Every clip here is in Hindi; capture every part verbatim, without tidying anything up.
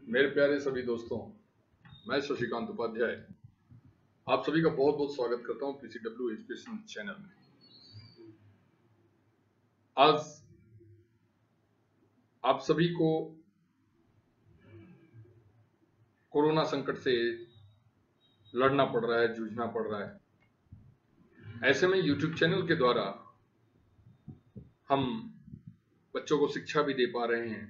मेरे प्यारे सभी दोस्तों, मैं शशिकांत उपाध्याय आप सभी का बहुत बहुत स्वागत करता हूं पीसीडब्ल्यू एजुकेशन चैनल में। आज आप सभी को कोरोना संकट से लड़ना पड़ रहा है, जूझना पड़ रहा है। ऐसे में यूट्यूब चैनल के द्वारा हम बच्चों को शिक्षा भी दे पा रहे हैं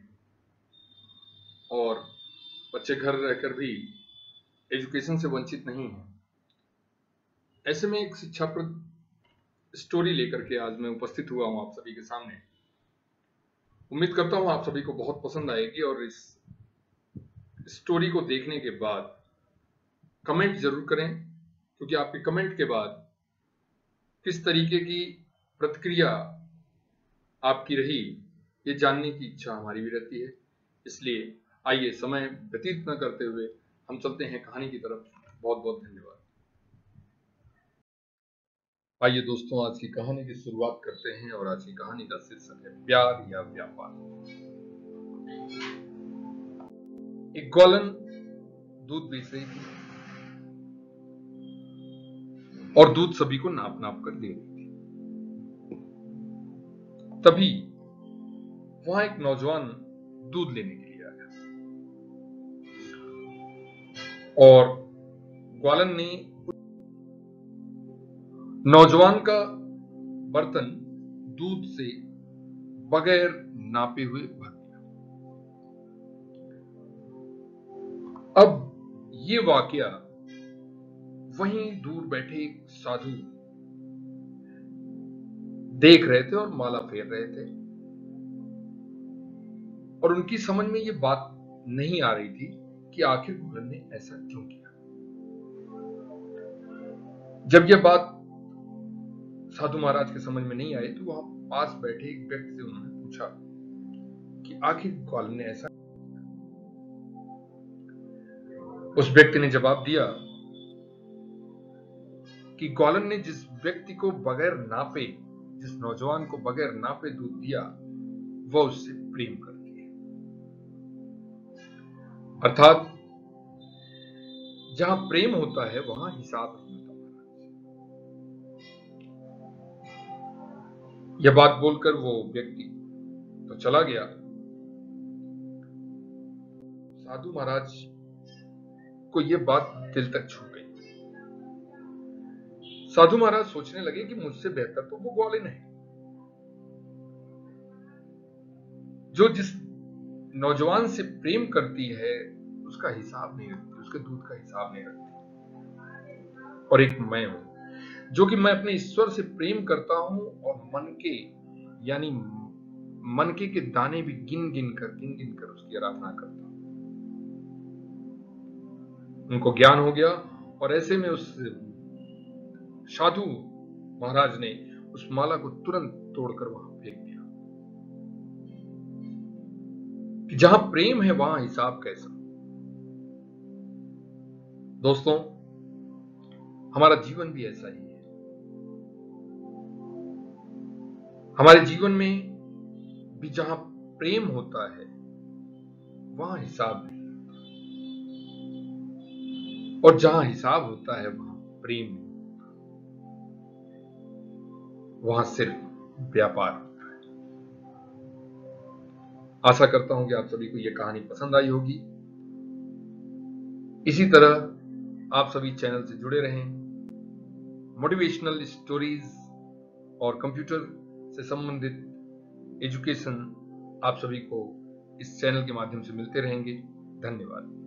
और बच्चे घर रहकर भी एजुकेशन से वंचित नहीं हैं। ऐसे में एक शिक्षाप्रद स्टोरी लेकर के आज मैं उपस्थित हुआ हूं आप सभी के सामने। उम्मीद करता हूं आप सभी को बहुत पसंद आएगी और इस स्टोरी को देखने के बाद कमेंट जरूर करें, क्योंकि आपके कमेंट के बाद किस तरीके की प्रतिक्रिया आपकी रही ये जानने की इच्छा हमारी भी रहती है। इसलिए आइए समय व्यतीत न करते हुए हम चलते हैं कहानी की तरफ। बहुत बहुत धन्यवाद। आइए दोस्तों, आज की कहानी की शुरुआत करते हैं और आज की कहानी का शीर्षक है प्यार या व्यापार। एक ग्वालन दूध बेच रही थी और दूध सभी को नाप नाप कर दे रही थी। तभी वहां एक नौजवान दूध लेने के लिए आया और ग्वालन ने नौजवान का बर्तन दूध से बगैर नापे हुए भर दिया। अब ये वाकया वहीं दूर बैठे एक साधु देख रहे थे और माला फेर रहे थे, और उनकी समझ में ये बात नहीं आ रही थी कि आखिर ग्वालन ने ऐसा क्यों किया। जब यह बात साधु महाराज के समझ में नहीं आई तो वहां पास बैठे एक व्यक्ति से उन्होंने पूछा कि आखिर ग्वालन ने ऐसा। उस व्यक्ति ने जवाब दिया कि ग्वालन ने जिस व्यक्ति को बगैर नापे, जिस नौजवान को बगैर नापे दूध दिया, वह उससे प्रेम करती है। अर्थात जहां प्रेम होता है वहां हिसाब नहीं होता। यह बात बोलकर वो व्यक्ति तो चला गया। साधु महाराज को यह बात दिल तक छू गई। साधु महाराज सोचने लगे कि मुझसे बेहतर तो वो ग्वालिन है जो जिस नौजवान से प्रेम करती है उसका हिसाब नहीं रखती, उसके दूध का हिसाब नहीं रखती। और एक मैं हूं जो कि मैं अपने ईश्वर से प्रेम करता हूं और मन के यानी मनके के दाने भी गिन गिन कर गिन गिन कर उसकी आराधना करता हूं। उनको ज्ञान हो गया और ऐसे में उस साधु महाराज ने उस माला को तुरंत तोड़कर वहां फेंक दिया कि जहां प्रेम है वहां हिसाब कैसा। दोस्तों, हमारा जीवन भी ऐसा ही है। हमारे जीवन में भी जहां प्रेम होता है वहां हिसाब नहीं, और जहां हिसाब होता है वहां प्रेम नहीं, वहां सिर्फ व्यापार होता है। आशा करता हूं कि आप सभी को यह कहानी पसंद आई होगी। इसी तरह आप सभी चैनल से जुड़े रहें। मोटिवेशनल स्टोरीज और कंप्यूटर से संबंधित एजुकेशन आप सभी को इस चैनल के माध्यम से मिलते रहेंगे। धन्यवाद।